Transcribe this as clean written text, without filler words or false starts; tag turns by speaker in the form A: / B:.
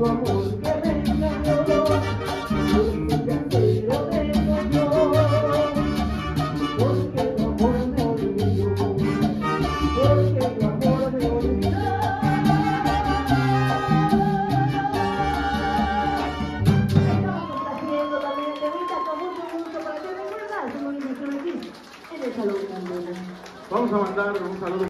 A: tu amor que me engañó, porque te lo tengo yo, porque tu amor me olvidó, porque tu amor me olvidó. Estamos complaciendo también temita con mucho gusto para que recuerdas su movimiento aquí en el Salón Candela.
B: Vamos a mandar un saludo.